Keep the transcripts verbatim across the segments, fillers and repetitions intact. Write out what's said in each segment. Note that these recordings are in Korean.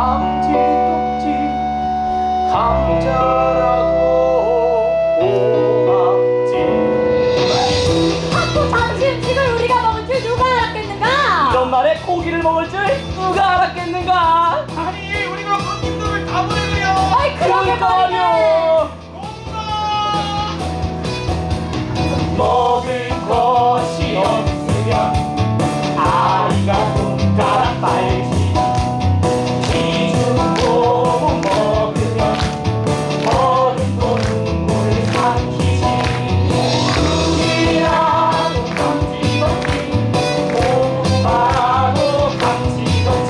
감지덕지 감자라고 고맙지. 학교 점심 음식을 우리가 먹을 줄 누가 알았겠는가? 이런 말에 고기를 먹을 줄 누가 알았겠는가? 아니 우리가 손님들을 다 보내고요. 아이 그러게 말이야. 먹을 것이 없으면 아이가 손가락 빨지. 기준 몸은 먹으면 어른도 눈물을 삼키지. 이라도 감지덕지 고구마도 감지덕지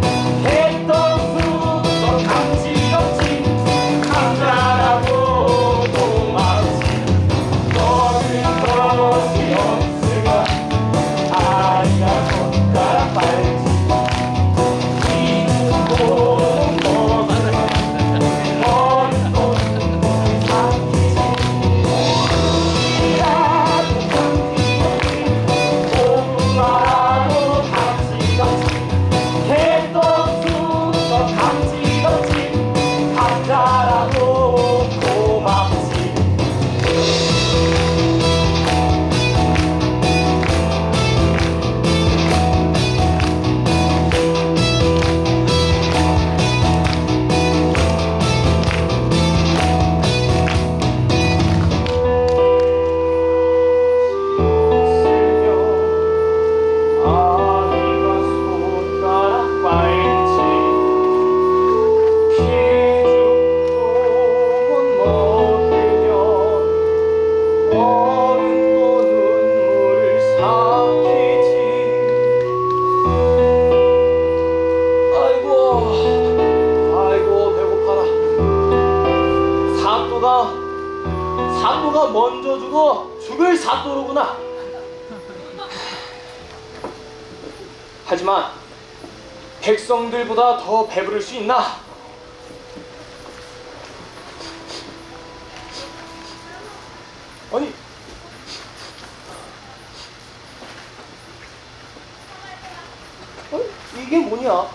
개떡수도 감지덕지 감자라고 고맙지. 먹을 것이 없으면 아이가 손가락 빨지. 기준 몸은 먹으면 어른도 눈물을 삼키지. 이라도 감지덕지 고구마도 감지덕지 개떡수도 감지덕지 감자라고 고맙지. 아이가 손가락 빨지. 기죽통은 먹으면 어른도 눈물을 삼키지. 아이고 아이고 배고파라. 사또가 사또가 먼저 주고 죽을 사또로구나. 하지만 백성들보다 더 배부를 수 있나? 아니 아니 이게 뭐냐?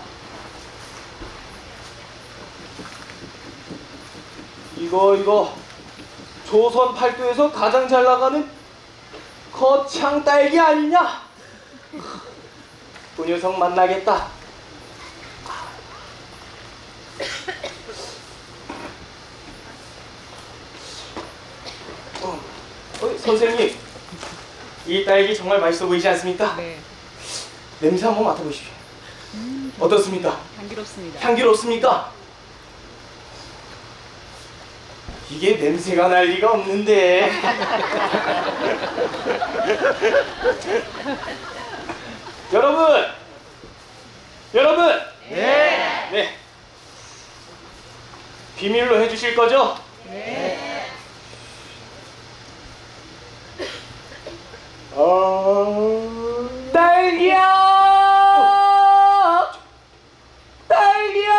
이거 이거 조선 팔도에서 가장 잘 나가는 거창 딸기 아니냐? 그 녀석 만나겠다. 어, 어, 선생님, 이 딸기 정말 맛있어 보이지 않습니까? 네. 냄새 한번 맡아보십시오. 음, 어떻습니까? 향기롭습니다. 향기롭습니까? 이게 냄새가 날 리가 없는데. 여러분! 여러분! 네! 네. 비밀로 해주실 거죠? 네. 어... 딸기야! 딸기야!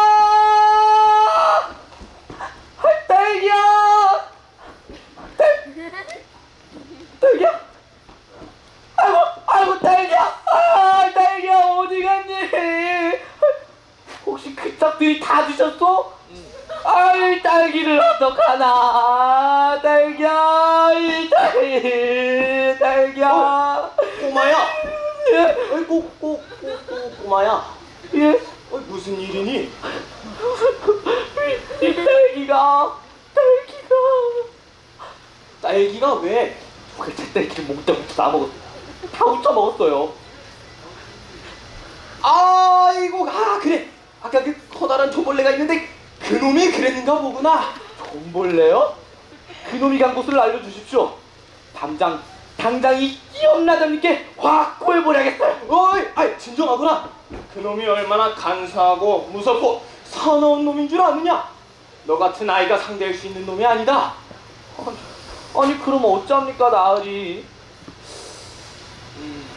딸기야! 딸... 딸기야? 아이고, 아이고, 딸기야! 아, 딸기야, 어디 갔니? 혹시 그 짝들이 다 드셨어? 아이, 딸기를 어떡하나? 딸기야, 이 딸기, 딸기야. 어, 꼬마야. 예? 어이, 꼬, 꼬, 꼬, 꼬, 꼬마야. 예? 어이, 무슨 일이니? 이, 이 딸기가, 딸기가. 딸기가 왜? 도대체 딸기를 먹다 먹다 다 먹었어. 다 훔쳐 먹었어요. 아이고, 아, 그래. 아까 그 커다란 조벌레가 있는데 그놈이 그랬는가 보구나. 조벌레요? 그놈이 간 곳을 알려주십시오. 당장, 당장 이 끼엄나장님께 확 구해버려야겠어요. 어이, 아이, 진정하구나. 그놈이 얼마나 간사하고 무섭고 사나운 놈인 줄 아느냐? 너 같은 아이가 상대할 수 있는 놈이 아니다. 아니, 아니 그럼 어쩝니까 나으리? 음,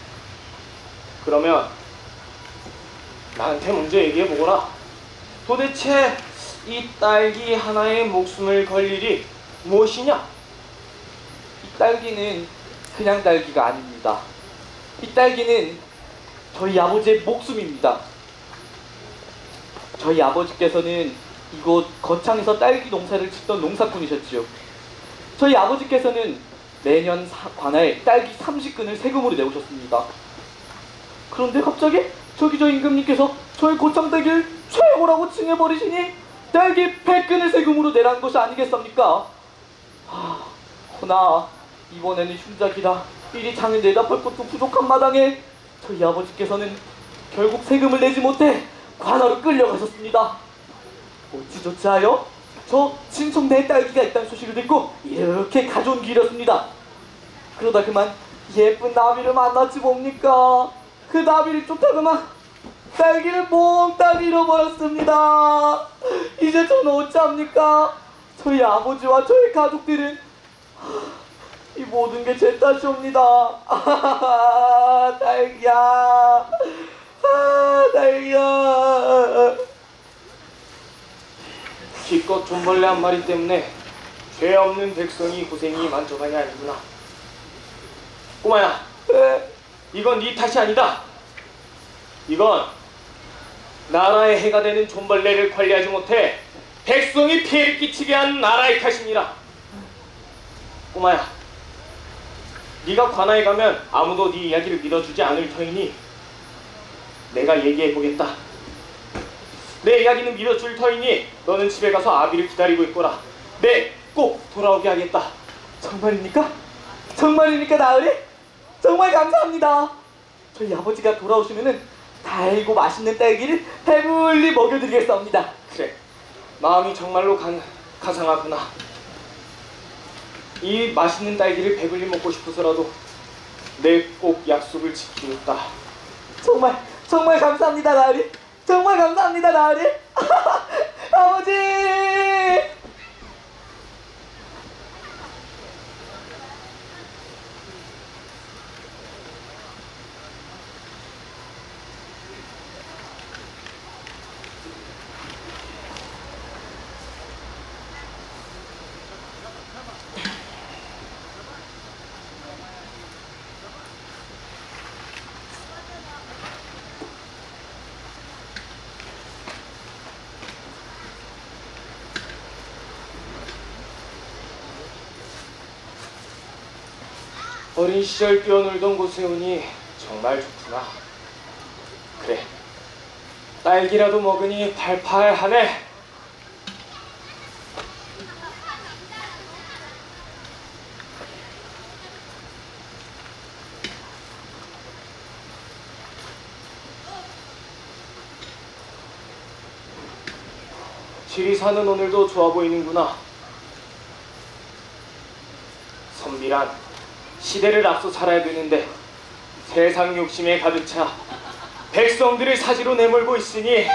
그러면 나한테 먼저 얘기해보거라. 도대체 이 딸기 하나의 목숨을 걸 일이 무엇이냐? 이 딸기는 그냥 딸기가 아닙니다. 이 딸기는 저희 아버지의 목숨입니다. 저희 아버지께서는 이곳 거창에서 딸기 농사를 짓던 농사꾼이셨지요. 저희 아버지께서는 매년 사, 관아에 딸기 삼십 근을 세금으로 내오셨습니다. 그런데 갑자기 저기 저 임금님께서 저희 고창 딸기를 최고라고 칭해버리시니 딸기 백 근을 세금으로 내라는 것이 아니겠습니까? 하, 허나 이번에는 흉작이라 일이 장을 내다볼 것도 부족한 마당에 저희 아버지께서는 결국 세금을 내지 못해 관아로 끌려가셨습니다. 어찌조차하여 저 친척내에 딸기가 있다는 소식을 듣고 이렇게 가져온 길이었습니다. 그러다 그만 예쁜 나비를 만났지 뭡니까? 그 나비를 쫓다그만 딸기를 몽땅 잃어버렸습니다. 이제 저는 어찌합니까? 저희 아버지와 저희 가족들은 이 모든 게 제 탓이옵니다. 아, 딸기야, 아, 딸기야. 기껏 존벌레 한 마리 때문에 죄 없는 백성이 고생이 만족하니 아니구나. 꼬마야, 에, 이건 네 탓이 아니다. 이건 나라에 해가 되는 존벌레를 관리하지 못해 백성이 피해를 끼치게 한 나라의 탓이니라. 꼬마야, 네가 관아에 가면 아무도 네 이야기를 믿어주지 않을 터이니 내가 얘기해보겠다. 내 이야기는 믿어줄 터이니 너는 집에 가서 아비를 기다리고 있거라. 네, 꼭 돌아오게 하겠다. 정말입니까? 정말입니까, 나으리? 정말 감사합니다. 저희 아버지가 돌아오시면은 달고 맛있는 딸기를 배불리 먹여드리겠습니다. 그래, 마음이 정말로 간, 가상하구나. 이 맛있는 딸기를 배불리 먹고 싶어서라도 내 꼭 약속을 지키겠다. 정말 정말 감사합니다, 나으리. 정말 감사합니다, 나으리. 아버지. 어린 시절 뛰어놀던 곳에 오니 정말 좋구나. 그래, 딸기라도 먹으니 팔팔하네. 지리산은 오늘도 좋아 보이는구나. 선비란 시대를 앞서 살아야 되는데 세상 욕심에 가득 차 백성들을 사지로 내몰고 있으니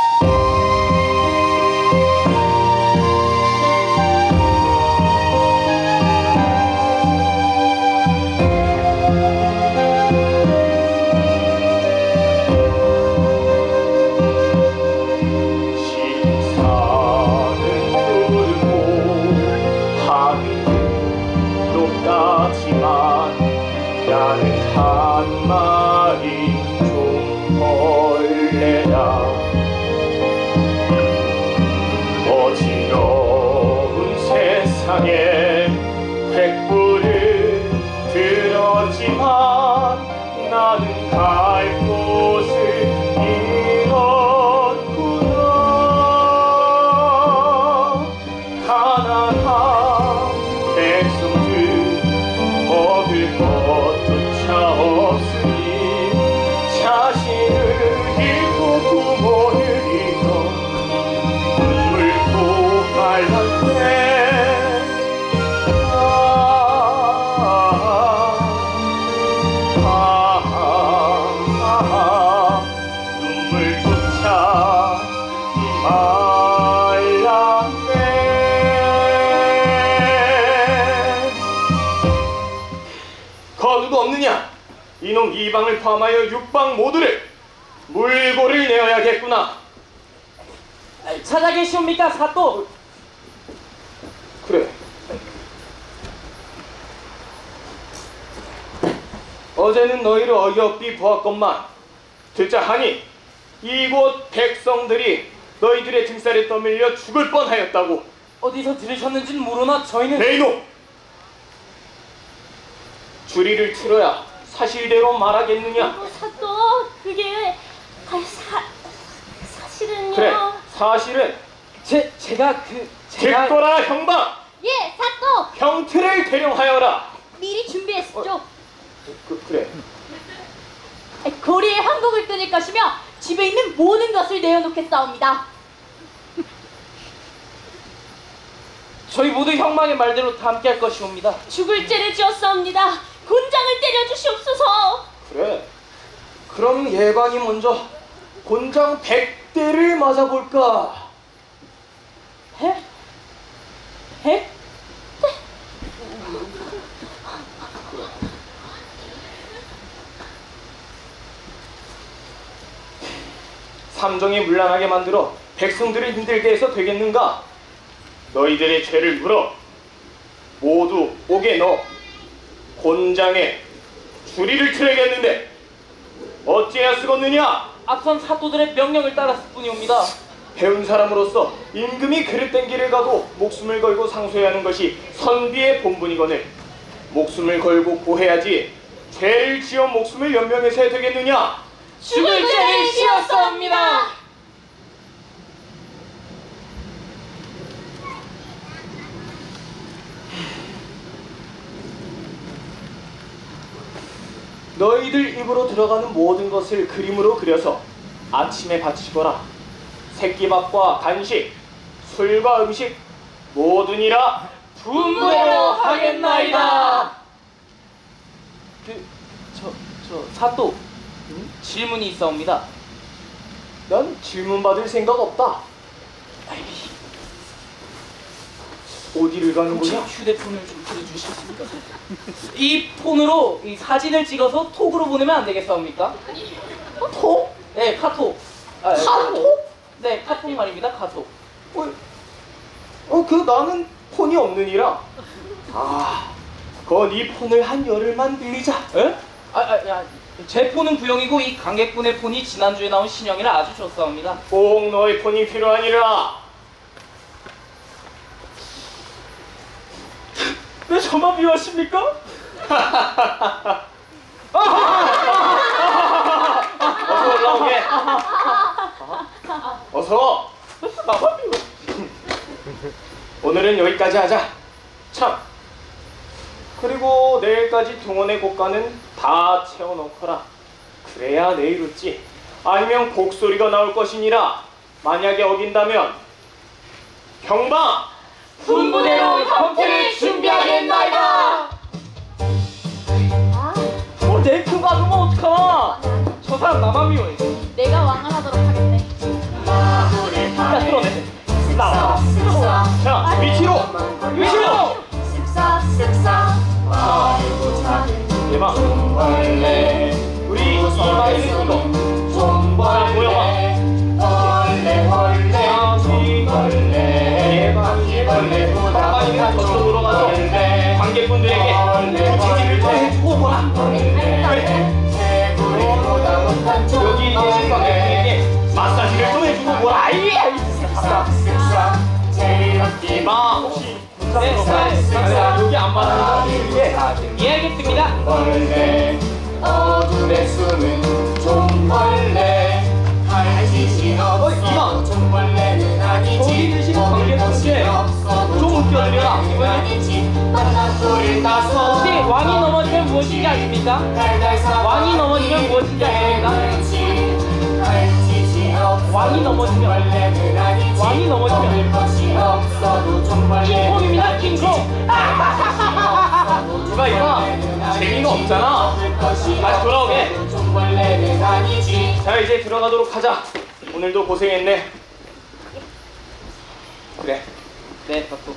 나는 한 마리 존벌레다. 어지러운 세상에 횃불을 들었지만 나는 갈 곳을 잃었구나. 가난한 백성들 얻을 것조차 없으니 자신을 잃고 부모를 잃어 눈물도 말랐네. 아, 아, 아, 아, 눈물조차 말랐네. 거두도 없느냐? 이놈 이방을 포함하여 육방 모두를 물고를 내어야겠구나. 찾아 계시옵니까, 사또? 그래. 어제는 너희를 어이없이 보았건만 듣자 하니 이곳 백성들이 너희들의 등살에 떠밀려 죽을 뻔하였다고. 어디서 들으셨는지는 모르나 저희는 네 이놈! 주리를 틀어야 사실대로 말하겠느냐? 어, 사또 그게 아, 사 사실은요. 그래, 사실은 제 제가 그 제가 듣거라 형방! 예, 사또 형틀을 대령하여라! 미리 준비했었죠. 그, 그래. 거리에 한복을 끊을 것이며 집에 있는 모든 것을 내어놓겠사옵니다. 저희 모두 형망의 말대로 다 함께할 것이옵니다. 죽을 죄를 지었사옵니다. 곤장을 때려주시옵소서. 그래. 그럼 예방이 먼저 곤장 백 대를 맞아볼까? 해? 해? 삼정이 문란하게 만들어 백성들을 힘들게 해서 되겠는가? 너희들의 죄를 물어 모두 옥에 넣어 곤장에 주리를 틀어야겠는데 어찌해야 쓰겠느냐? 앞선 사또들의 명령을 따랐을 뿐이옵니다. 배운 사람으로서 임금이 그릇된 길을 가도 목숨을 걸고 상소해야 하는 것이 선비의 본분이거늘 목숨을 걸고 고해야지 죄를 지어 목숨을 연명해서 해야 되겠느냐? 죽을 죄를 지었사옵니다. 너희들 입으로 들어가는 모든 것을 그림으로 그려서 아침에 바치거라. 새끼밥과 간식, 술과 음식 모두니라 분부대로 하겠나이다. 그 저 저 사또 음? 질문이 있사옵니다. 난 질문 받을 생각 없다. 어디를 가는 혹시 거냐? 휴대폰을 좀 들어주시겠습니까? 이 폰으로 이 사진을 찍어서 톡으로 보내면 안 되겠사옵니까? 톡? 네, 카톡. 아, 카톡? 네, 카톡 말입니다. 카톡. 어, 어, 그 나는 폰이 없느니라. 아, 그건 이 폰을 한 열흘만 빌리자. 에? 아, 아, 야, 제 폰은 구형이고 이 관객분의 폰이 지난주에 나온 신형이라 아주 좋사옵니다. 꼭 너의 폰이 필요하니라. 왜 저만 비워십니까? 어서 올라오게. 어서. 나만 비워. 오늘은 여기까지 하자. 참. 그리고 내일까지 동원의 곡간은 다 채워놓거라. 그래야 내일 웃지. 아니면 곡소리가 나올 것이니라. 만약에 어긴다면 경방! 분부대로 형태를 준비하겠나이다. 아, 어, 내 큰 거 아니면 어떡하나? 저 사람 나만 비워해. 내가 왕을 하도록 하겠네. 야, 들어내. 나와. 자, 위치로! 위치로! 대박. 우리 이마이는 이거. 자, 모여봐. 이마이는 저쪽으로 가서 관객분들에게 부치기를 좀 해주고 보라. 여기 계신 관객분에게 마사지를 좀 해주고 보라. 아이, 아이. 이마, 혹시 네, 네, 여기 안 맞는 분들에게 이해하겠습니다. 벌레 어둠에 숨은 종벌레 할짓이 이마. 없어 종벌레는 아니지 저기 계신 관객분께 좀 웃겨드려라. 만나소리 따서 혹시 왕이 넘어지면 무엇인지 아십니까? 왕이 넘어지면 무엇인지 아십니까? 왕이 넘어지면 왕이 넘어지면 킹콩입니다. 킹콩. 누가 이마 재미가 없잖아. 다시 돌아오게. 자, 이제 들어가도록 하자. 오늘도 고생했네. 그래. 네, 사또.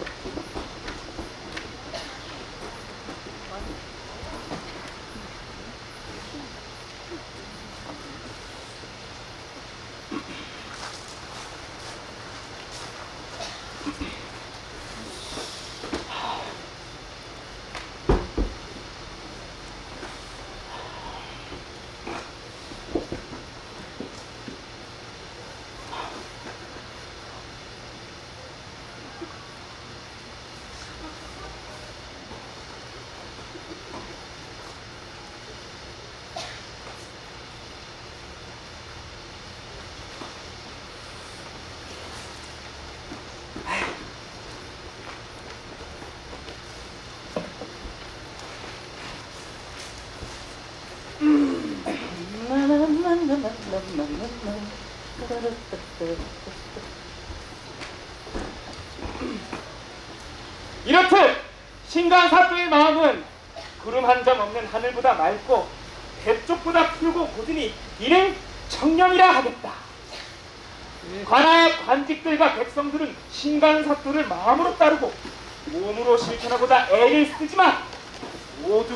이렇듯 신간사또의 마음은 구름 한 점 없는 하늘보다 맑고 대쪽보다 푸르고 고드니 이를 청렴이라 하겠다. 관할 관직들과 백성들은 신간사또를 마음으로 따르고 몸으로 실천하고자 애를 쓰지만 모두